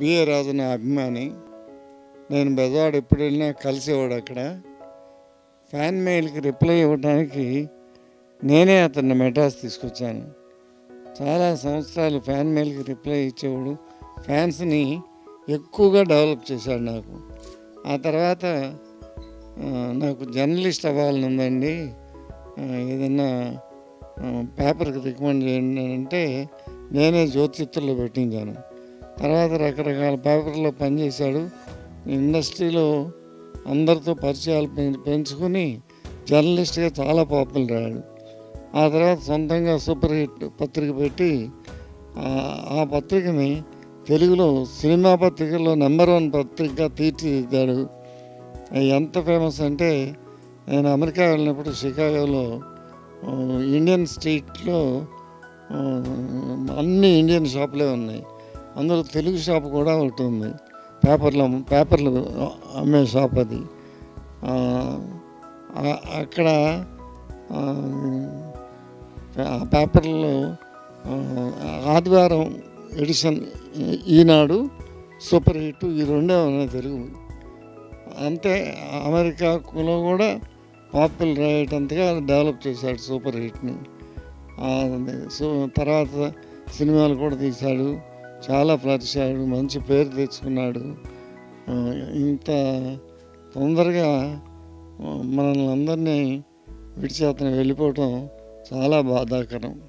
BA రాజు నా అభిమాని. నేను బెజవాడ ఎప్పుడు వెళ్ళినా కలిసేవాడు. అక్కడ ఫ్యాన్ మెయిల్కి రిప్లై ఇవ్వడానికి నేనే అతన్ని మెడ్రాస్ తీసుకొచ్చాను. చాలా సంవత్సరాలు ఫ్యాన్ మెయిల్కి రిప్లై ఇచ్చేవాడు. ఫ్యాన్స్ని ఎక్కువగా డెవలప్ చేశాడు నాకు. ఆ తర్వాత నాకు జర్నలిస్ట్ అవ్వాలని ఉందండి, ఏదైనా పేపర్కి రికమెండ్ చేయండి అంటే నేనే జ్యోతిచిత్రలో పెట్టించాను. తర్వాత రకరకాల పేపర్లో పనిచేశాడు. ఇండస్ట్రీలో అందరితో పరిచయాలు పెంచుకొని జర్నలిస్ట్గా చాలా పాపులర్ అయ్యాడు. ఆ తర్వాత సొంతంగా సూపర్ హిట్ పత్రిక పెట్టి ఆ పత్రికని తెలుగులో సినిమా పత్రికల్లో #1 పత్రికగా తీర్చిదిద్దాడు. ఎంత ఫేమస్ అంటే నేను అమెరికా వెళ్ళినప్పుడు షికాగోలో ఇండియన్ స్ట్రీట్లో అన్ని ఇండియన్ షాపులే ఉన్నాయి. అందులో తెలుగు షాప్ కూడా ఒకటి ఉంది. పేపర్లు అమ్మే షాప్ అది. అక్కడ ఆ పేపర్లో ఆదివారం ఎడిషన్, ఈనాడు, సూపర్ హిట్ ఈ రెండే ఉన్నాయి తెలుగు. అంతే అమెరికాలో కూడా పాపులర్ అయ్యేటంతగా డెవలప్ చేశాడు సూపర్ హిట్ని. తర్వాత సినిమాలు కూడా తీశాడు, చాలా ఫ్లరిష్ అయ్యాడు, మంచి పేరు తెచ్చుకున్నాడు. ఇంత తొందరగా మనల్ని అందరినీ విడిచి అతను వెళ్ళిపోవటం చాలా బాధాకరం.